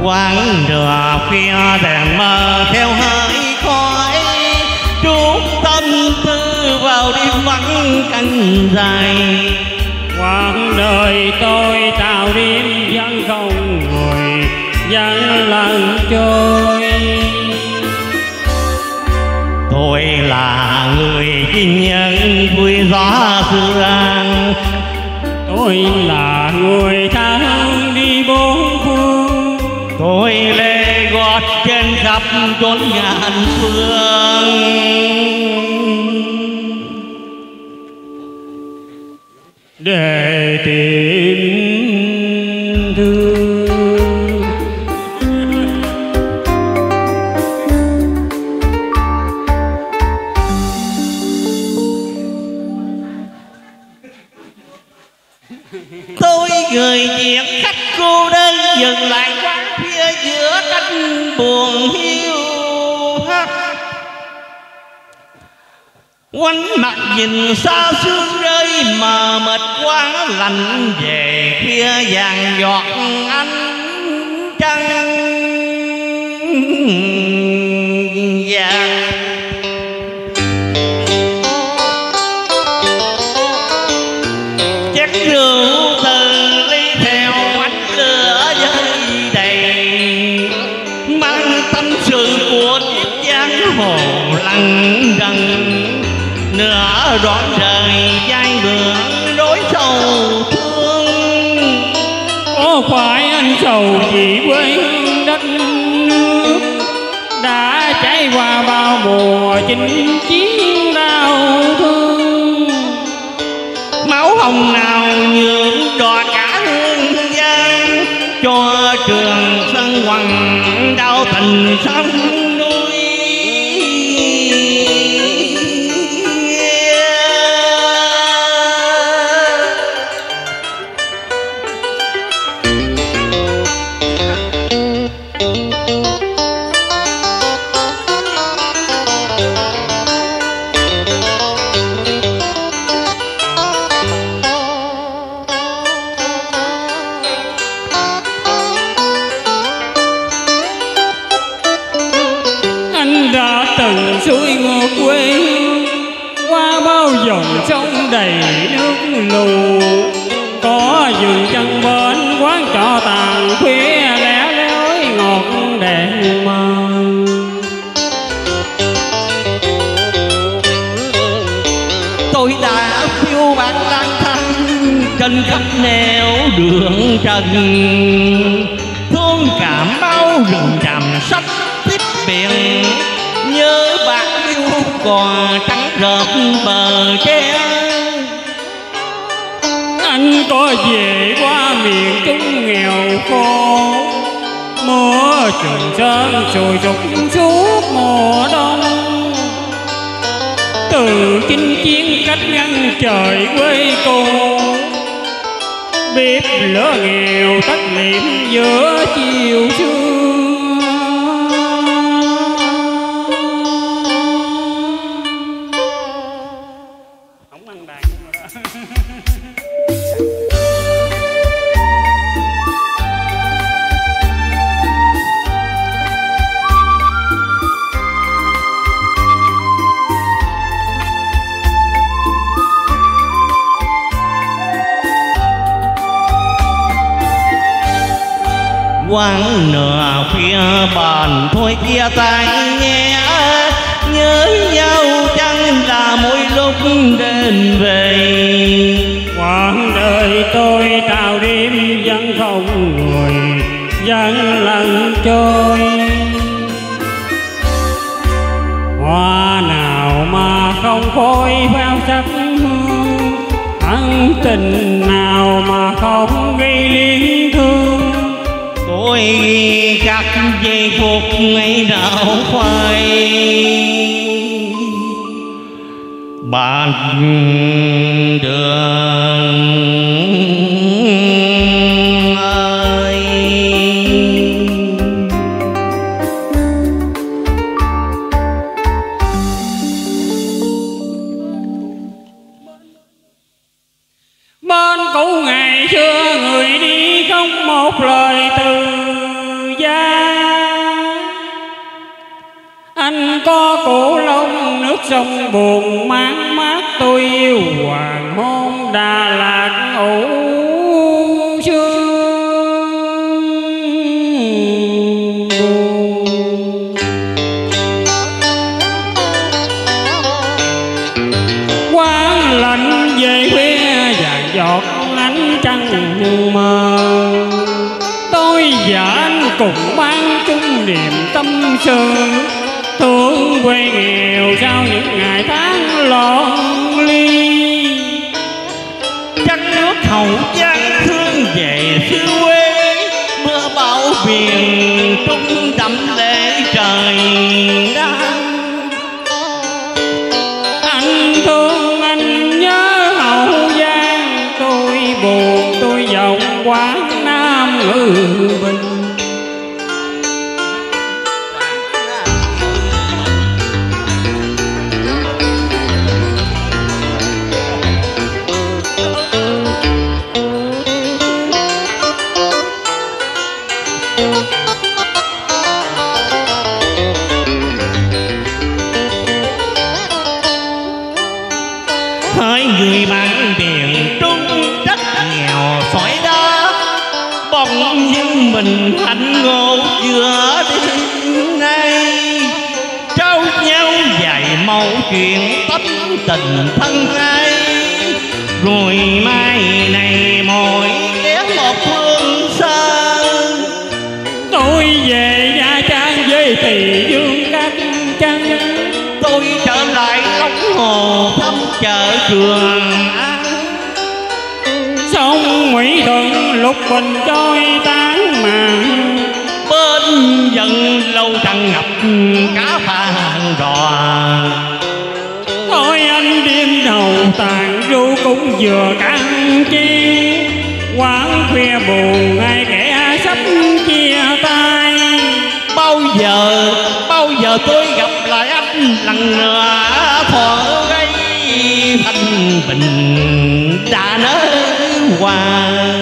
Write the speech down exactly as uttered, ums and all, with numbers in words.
quán nửa khuya đèn mờ theo hơi khói, trút tâm tư vào đêm vắng canh dài. Quãng đời tôi tạo đêm vẫn không ngồi, vẫn lặng trôi. Tôi là người chinh nhân vui gió sương, tôi là người thang đi bốn phương. tôi lê gót trên khắp chốn ngàn phương, để tìm thương. tôi người chuyện khách cô đơn dừng lại quán phía giữa cánh buồn hiu. Quánh mặt nhìn xa sương rơi mà mệt quá, lạnh về khuya vàng giọt ánh trăng vàng. Chén rượu từ ly theo ánh lửa dơi đầy, mang tâm sự của kiếp giang hồ lặng rần. Nửa đoạn đời dai bữa đối sầu thương, có phải anh sầu vì quê hương đất nước đã trải qua bao mùa chinh chiến đau thương. máu hồng nào nhuộm đỏ cả hương gian, cho trường sân hoàng đau tình sông núi. Từng suối ngược quê hương qua bao dòng sông đầy nước lù, có dừng chân bên quán trọ tàn khuya lẻ loi ngọt đèn mờ. Tôi đã phiêu bạt lang thang trên khắp nẻo đường trần, thương cảm bao rừng tràm sách tiếp biển, nhớ bạc liêu còn trắng rợp bờ tre. Anh có về qua miền Trung nghèo khổ, mưa trường sơn sùi sụp suốt mùa đông. Từ chinh chiến cách ngăn trời quê cô, bếp lửa nghèo tắt liệm giữa chiều sương. Quán nửa khuya bàn thôi chia tay nhé, nhớ nhau chăng là mỗi lúc đến về. Quãng đời tôi tạo đêm vẫn không người, vẫn lặng trôi. Hoa nào mà không phôi phao sắc hương, ân tình nào mà không gây liên thương. Tôi các giây phút ngày nào phai, bạn đường ơi. Bên cũ ngày xưa người đi không một lời từ giá. sông buồn mát mát tôi yêu hoàng hôn Đà Lạt ủ sương buồn. Quán lạnh về khuya vàng giọt ánh trăng mờ, tôi và anh cùng mang chung niềm tâm sự, thương quê nghèo sau những ngày tháng lon ly. Trăng nước Hậu Giang thương về xứ quê, mưa bão miền Trung đậm lệ trời đang. Anh thương anh nhớ Hậu Giang, tôi buồn tôi vọng Quảng Nam ngự bình. Hỡi người bạn miền Trung đất nghèo sỏi đá, bỗng nhưng mình hạnh ngộ giữa đêm nay, trao nhau vài mẫu chuyện tâm tình thân ai, rồi mai này mỗi ghé một phương xa. Tôi về Nha Trang với Tỳ Dương các chân, tôi trở lại Long Hồ thăm chợ Trường An. sông Mỹ Thuận lục bình trôi tán màn, bên dần lâu trăng ngập cá vàng đò. thôi anh đêm đầu tàn ru cũng vừa cạn chi, quán khuya buồn ngay kẻ sắp chia tay. Bao giờ bao giờ tôi gặp lại anh lần nữa, thuở gây thanh bình đã nở hoa.